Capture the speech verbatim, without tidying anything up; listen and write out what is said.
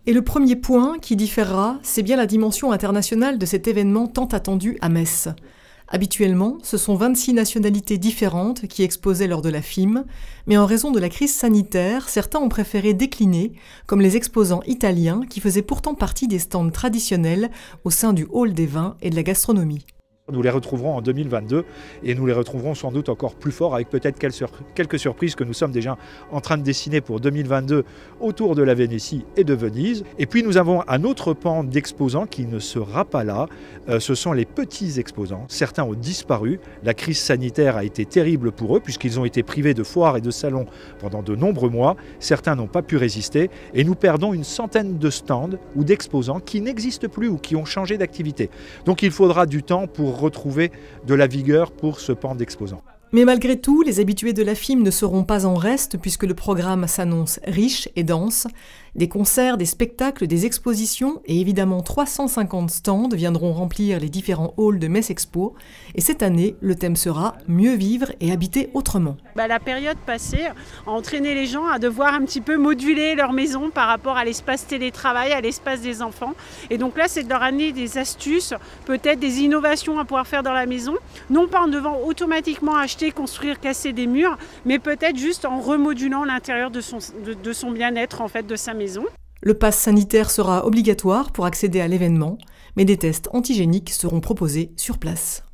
Et le premier point qui différera, c'est bien la dimension internationale de cet événement tant attendu à Metz. Habituellement, ce sont vingt-six nationalités différentes qui exposaient lors de la F I M, mais en raison de la crise sanitaire, certains ont préféré décliner, comme les exposants italiens qui faisaient pourtant partie des stands traditionnels au sein du hall des vins et de la gastronomie. Nous les retrouverons en deux mille vingt-deux et nous les retrouverons sans doute encore plus forts avec peut-être quelques surprises que nous sommes déjà en train de dessiner pour deux mille vingt-deux autour de la Vénétie et de Venise. Et puis nous avons un autre pan d'exposants qui ne sera pas là, euh, ce sont les petits exposants. Certains ont disparu, la crise sanitaire a été terrible pour eux puisqu'ils ont été privés de foires et de salons pendant de nombreux mois. Certains n'ont pas pu résister et nous perdons une centaine de stands ou d'exposants qui n'existent plus ou qui ont changé d'activité. Donc il faudra du temps pour retrouver de la vigueur pour ce pan d'exposants. Mais malgré tout, les habitués de la F I M ne seront pas en reste puisque le programme s'annonce riche et dense. Des concerts, des spectacles, des expositions et évidemment trois cent cinquante stands viendront remplir les différents halls de Metz Expo. Et cette année, le thème sera « Mieux vivre et habiter autrement ». Bah, la période passée a entraîné les gens à devoir un petit peu moduler leur maison par rapport à l'espace télétravail, à l'espace des enfants. Et donc là, c'est de leur amener des astuces, peut-être des innovations à pouvoir faire dans la maison. Non pas en devant automatiquement acheter, construire, casser des murs, mais peut-être juste en remodulant l'intérieur de son, de, de son bien-être, en fait, de sa maison. Le pass sanitaire sera obligatoire pour accéder à l'événement, mais des tests antigéniques seront proposés sur place.